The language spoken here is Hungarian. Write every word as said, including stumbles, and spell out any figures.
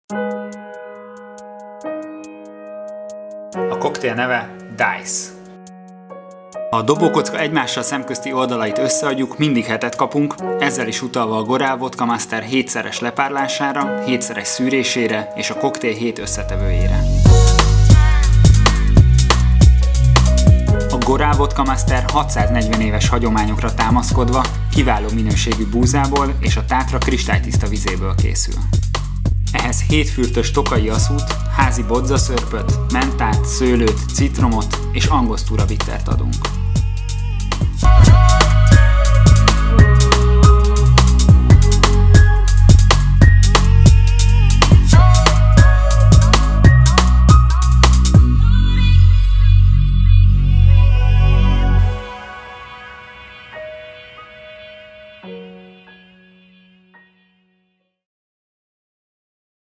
A koktél neve Dice. Ha a dobókocka egymással szemközti oldalait összeadjuk, mindig hetet kapunk, ezzel is utalva a Goral Vodka Master hétszeres lepárlására, hétszeres szűrésére és a koktél hét összetevőjére. A Goral Vodka Master hatszáznegyven éves hagyományokra támaszkodva kiváló minőségű búzából és a Tátra kristálytiszta vizéből készül. Ehhez hét fürtös tokai aszút, házi bodzaszörpöt, mentát, szőlőt, citromot és angostura bittert adunk.